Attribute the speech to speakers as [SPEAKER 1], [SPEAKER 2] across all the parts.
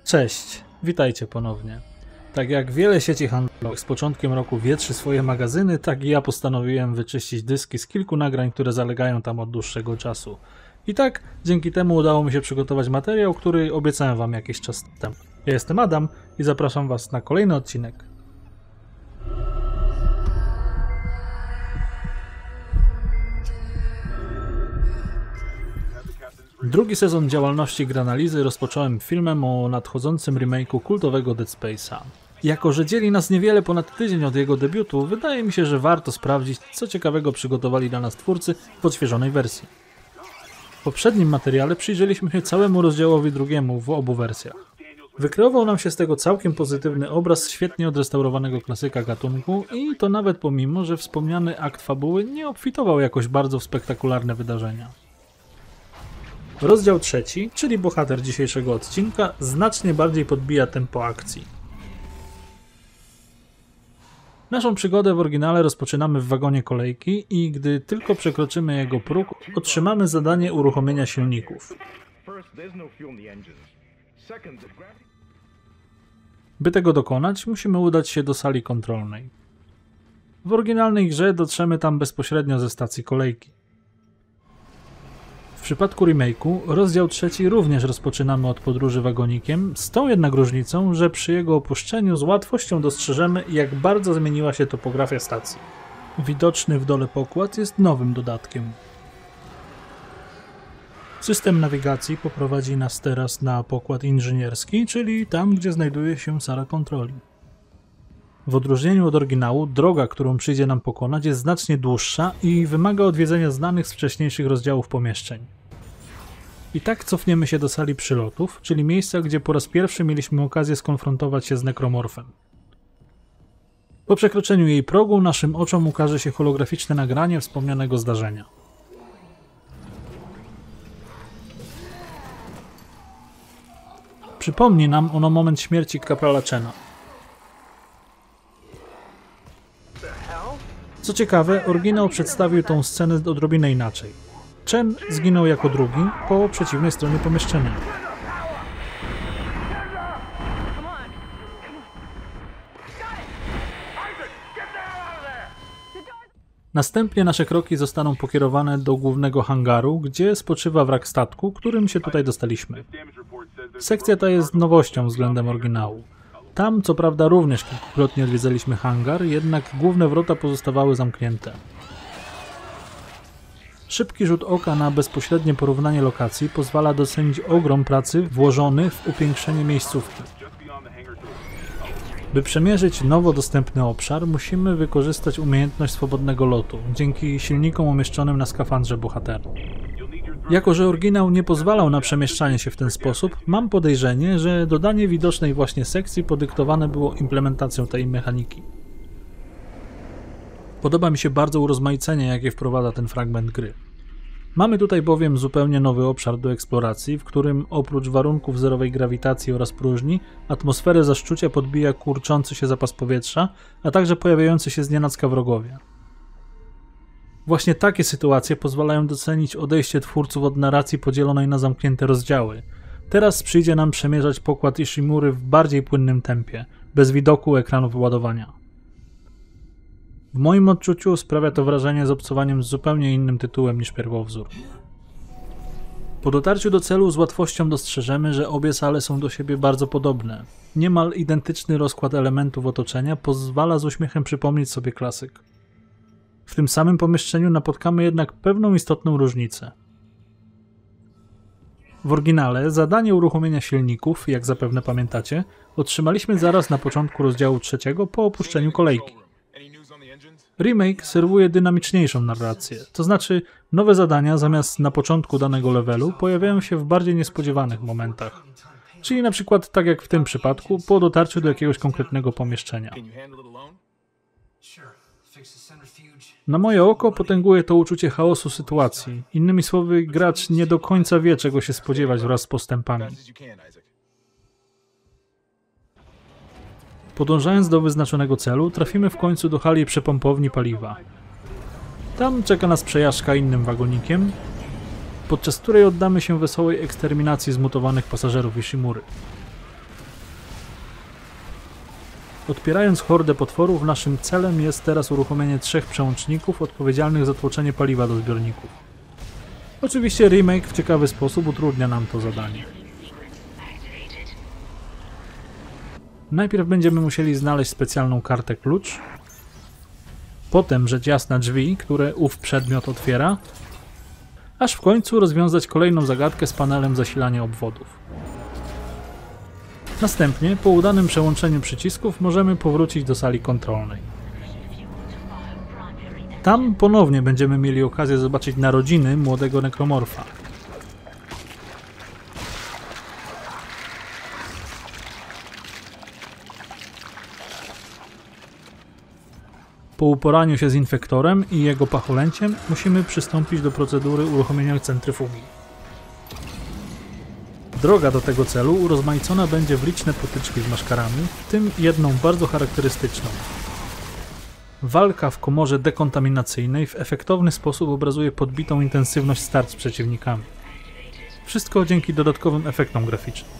[SPEAKER 1] Cześć, witajcie ponownie. Tak jak wiele sieci handlowych z początkiem roku wietrzy swoje magazyny, tak i ja postanowiłem wyczyścić dyski z kilku nagrań, które zalegają tam od dłuższego czasu. I tak, dzięki temu udało mi się przygotować materiał, który obiecałem wam jakiś czas temu. Ja jestem Adam i zapraszam was na kolejny odcinek. Drugi sezon działalności Granalizy rozpocząłem filmem o nadchodzącym remake'u kultowego Dead Space'a. Jako że dzieli nas niewiele ponad tydzień od jego debiutu, wydaje mi się, że warto sprawdzić, co ciekawego przygotowali dla nas twórcy w odświeżonej wersji. W poprzednim materiale przyjrzeliśmy się całemu rozdziałowi drugiemu w obu wersjach. Wykreował nam się z tego całkiem pozytywny obraz świetnie odrestaurowanego klasyka gatunku i to nawet pomimo, że wspomniany akt fabuły nie obfitował jakoś bardzo w spektakularne wydarzenia. Rozdział trzeci, czyli bohater dzisiejszego odcinka, znacznie bardziej podbija tempo akcji. Naszą przygodę w oryginale rozpoczynamy w wagonie kolejki i gdy tylko przekroczymy jego próg, otrzymamy zadanie uruchomienia silników. By tego dokonać, musimy udać się do sali kontrolnej. W oryginalnej grze dotrzemy tam bezpośrednio ze stacji kolejki. W przypadku remake'u rozdział trzeci również rozpoczynamy od podróży wagonikiem, z tą jednak różnicą, że przy jego opuszczeniu z łatwością dostrzeżemy, jak bardzo zmieniła się topografia stacji. Widoczny w dole pokład jest nowym dodatkiem. System nawigacji poprowadzi nas teraz na pokład inżynierski, czyli tam, gdzie znajduje się sala kontroli. W odróżnieniu od oryginału, droga, którą przyjdzie nam pokonać, jest znacznie dłuższa i wymaga odwiedzenia znanych z wcześniejszych rozdziałów pomieszczeń. I tak cofniemy się do sali przylotów, czyli miejsca, gdzie po raz pierwszy mieliśmy okazję skonfrontować się z nekromorfem. Po przekroczeniu jej progu naszym oczom ukaże się holograficzne nagranie wspomnianego zdarzenia. Przypomni nam ono moment śmierci kaprala Chena. Co ciekawe, oryginał przedstawił tą scenę odrobinę inaczej. Chen zginął jako drugi po przeciwnej stronie pomieszczenia. Następnie nasze kroki zostaną pokierowane do głównego hangaru, gdzie spoczywa wrak statku, którym się tutaj dostaliśmy. Sekcja ta jest nowością względem oryginału. Tam co prawda również kilkukrotnie odwiedzaliśmy hangar, jednak główne wrota pozostawały zamknięte. Szybki rzut oka na bezpośrednie porównanie lokacji pozwala docenić ogrom pracy włożony w upiększenie miejscówki. By przemierzyć nowo dostępny obszar, musimy wykorzystać umiejętność swobodnego lotu, dzięki silnikom umieszczonym na skafandrze bohatera. Jako że oryginał nie pozwalał na przemieszczanie się w ten sposób, mam podejrzenie, że dodanie widocznej właśnie sekcji podyktowane było implementacją tej mechaniki. Podoba mi się bardzo urozmaicenie, jakie wprowadza ten fragment gry. Mamy tutaj bowiem zupełnie nowy obszar do eksploracji, w którym oprócz warunków zerowej grawitacji oraz próżni, atmosferę zaszczucia podbija kurczący się zapas powietrza, a także pojawiający się znienacka wrogowie. Właśnie takie sytuacje pozwalają docenić odejście twórców od narracji podzielonej na zamknięte rozdziały. Teraz przyjdzie nam przemierzać pokład Ishimury w bardziej płynnym tempie, bez widoku ekranu wyładowania. W moim odczuciu sprawia to wrażenie z obcowaniem z zupełnie innym tytułem niż pierwowzór. Po dotarciu do celu z łatwością dostrzeżemy, że obie sale są do siebie bardzo podobne. Niemal identyczny rozkład elementów otoczenia pozwala z uśmiechem przypomnieć sobie klasyk. W tym samym pomieszczeniu napotkamy jednak pewną istotną różnicę. W oryginale zadanie uruchomienia silników, jak zapewne pamiętacie, otrzymaliśmy zaraz na początku rozdziału trzeciego po opuszczeniu kolejki. Remake serwuje dynamiczniejszą narrację, to znaczy nowe zadania zamiast na początku danego levelu pojawiają się w bardziej niespodziewanych momentach. Czyli na przykład tak jak w tym przypadku po dotarciu do jakiegoś konkretnego pomieszczenia. Na moje oko potęguje to uczucie chaosu sytuacji. Innymi słowy, gracz nie do końca wie, czego się spodziewać wraz z postępami. Podążając do wyznaczonego celu, trafimy w końcu do hali przepompowni paliwa. Tam czeka nas przejażdżka innym wagonikiem, podczas której oddamy się wesołej eksterminacji zmutowanych pasażerów Ishimury. Odpierając hordę potworów, naszym celem jest teraz uruchomienie 3 przełączników odpowiedzialnych za tłoczenie paliwa do zbiorników. Oczywiście remake w ciekawy sposób utrudnia nam to zadanie. Najpierw będziemy musieli znaleźć specjalną kartę klucz, potem rzecz jasna drzwi, które ów przedmiot otwiera, aż w końcu rozwiązać kolejną zagadkę z panelem zasilania obwodów. Następnie, po udanym przełączeniu przycisków, możemy powrócić do sali kontrolnej. Tam ponownie będziemy mieli okazję zobaczyć narodziny młodego nekromorfa. Po uporaniu się z infektorem i jego pacholęciem musimy przystąpić do procedury uruchomienia centryfugi. Droga do tego celu urozmaicona będzie w liczne potyczki z maszkarami, w tym jedną bardzo charakterystyczną. Walka w komorze dekontaminacyjnej w efektowny sposób obrazuje podbitą intensywność starć z przeciwnikami. Wszystko dzięki dodatkowym efektom graficznym.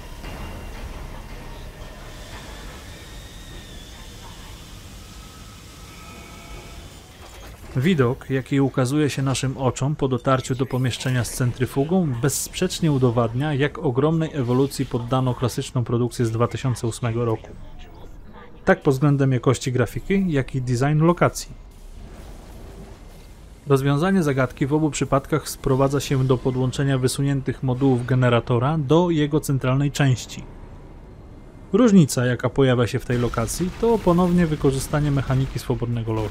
[SPEAKER 1] Widok, jaki ukazuje się naszym oczom po dotarciu do pomieszczenia z centryfugą, bezsprzecznie udowadnia, jak ogromnej ewolucji poddano klasyczną produkcję z 2008 roku. Tak pod względem jakości grafiki, jak i design lokacji. Rozwiązanie zagadki w obu przypadkach sprowadza się do podłączenia wysuniętych modułów generatora do jego centralnej części. Różnica, jaka pojawia się w tej lokacji, to ponownie wykorzystanie mechaniki swobodnego lotu.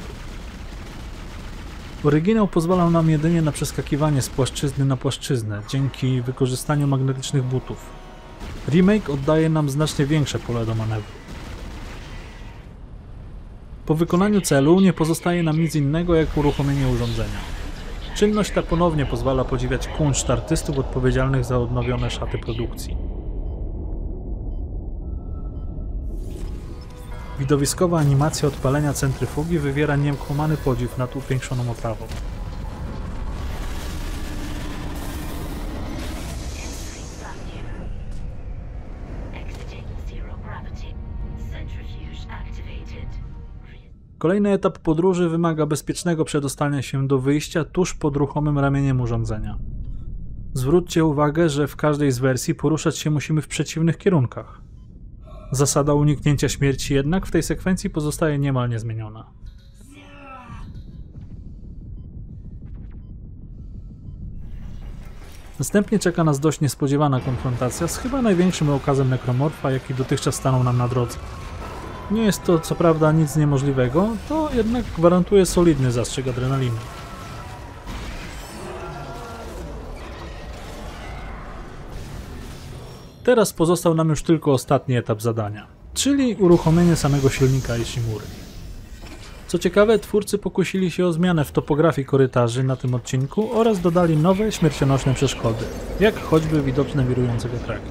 [SPEAKER 1] Oryginał pozwalał nam jedynie na przeskakiwanie z płaszczyzny na płaszczyznę dzięki wykorzystaniu magnetycznych butów. Remake oddaje nam znacznie większe pole do manewru. Po wykonaniu celu nie pozostaje nam nic innego jak uruchomienie urządzenia. Czynność ta ponownie pozwala podziwiać kunszt artystów odpowiedzialnych za odnowione szaty produkcji. Widowiskowa animacja odpalenia centryfugi wywiera niekłamany podziw nad upiększoną oprawą. Kolejny etap podróży wymaga bezpiecznego przedostania się do wyjścia tuż pod ruchomym ramieniem urządzenia. Zwróćcie uwagę, że w każdej z wersji poruszać się musimy w przeciwnych kierunkach. Zasada uniknięcia śmierci jednak w tej sekwencji pozostaje niemal niezmieniona. Następnie czeka nas dość niespodziewana konfrontacja z chyba największym okazem nekromorfa, jaki dotychczas stanął nam na drodze. Nie jest to co prawda nic niemożliwego, to jednak gwarantuje solidny zastrzyk adrenaliny. Teraz pozostał nam już tylko ostatni etap zadania, czyli uruchomienie samego silnika Ishimury. Co ciekawe, twórcy pokusili się o zmianę w topografii korytarzy na tym odcinku oraz dodali nowe, śmiercionośne przeszkody, jak choćby widoczne wirujące wiatraki.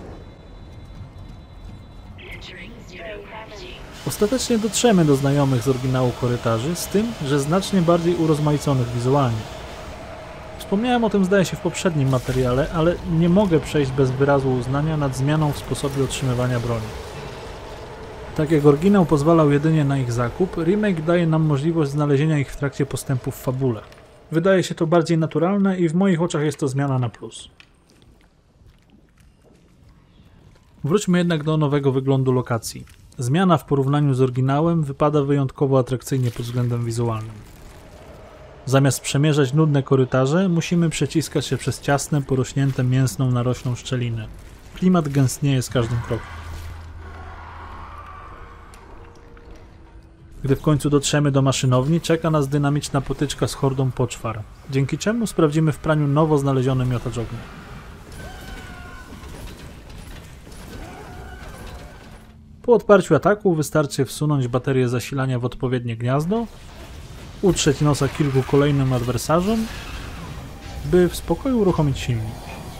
[SPEAKER 1] Ostatecznie dotrzemy do znajomych z oryginału korytarzy, z tym, że znacznie bardziej urozmaiconych wizualnie. Wspomniałem o tym zdaje się w poprzednim materiale, ale nie mogę przejść bez wyrazu uznania nad zmianą w sposobie otrzymywania broni. Tak jak oryginał pozwalał jedynie na ich zakup, remake daje nam możliwość znalezienia ich w trakcie postępu w fabule. Wydaje się to bardziej naturalne i w moich oczach jest to zmiana na plus. Wróćmy jednak do nowego wyglądu lokacji. Zmiana w porównaniu z oryginałem wypada wyjątkowo atrakcyjnie pod względem wizualnym. Zamiast przemierzać nudne korytarze, musimy przeciskać się przez ciasne, porośnięte mięsną naroślą szczeliny. Klimat gęstnieje z każdym krokiem. Gdy w końcu dotrzemy do maszynowni, czeka nas dynamiczna potyczka z hordą poczwar, dzięki czemu sprawdzimy w praniu nowo znaleziony miotacz ognia. Po odparciu ataku wystarczy wsunąć baterię zasilania w odpowiednie gniazdo, utrzeć nosa kilku kolejnym adwersarzom, by w spokoju uruchomić silnik.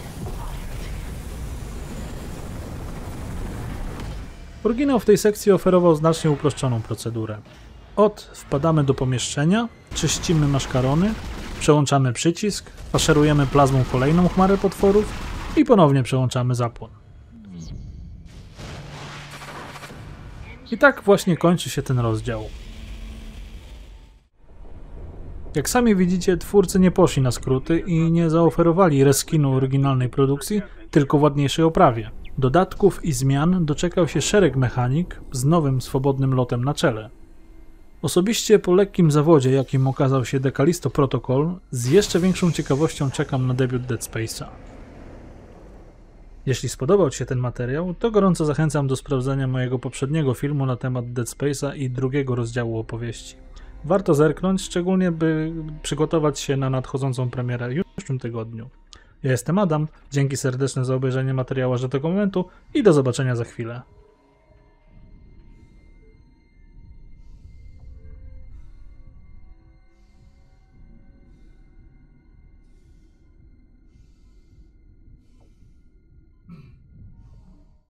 [SPEAKER 1] Oryginał w tej sekcji oferował znacznie uproszczoną procedurę. Wpadamy do pomieszczenia, czyścimy maszkarony, przełączamy przycisk, faszerujemy plazmą kolejną chmarę potworów i ponownie przełączamy zapłon. I tak właśnie kończy się ten rozdział. Jak sami widzicie, twórcy nie poszli na skróty i nie zaoferowali reskinu oryginalnej produkcji, tylko w ładniejszej oprawie. Dodatków i zmian doczekał się szereg mechanik z nowym, swobodnym lotem na czele. Osobiście po lekkim zawodzie, jakim okazał się The Callisto Protocol, z jeszcze większą ciekawością czekam na debiut Dead Space'a. Jeśli spodobał Ci się ten materiał, to gorąco zachęcam do sprawdzenia mojego poprzedniego filmu na temat Dead Space'a i drugiego rozdziału opowieści. Warto zerknąć, szczególnie by przygotować się na nadchodzącą premierę już w przyszłym tygodniu. Ja jestem Adam, dzięki serdeczne za obejrzenie materiału aż do tego momentu i do zobaczenia za chwilę.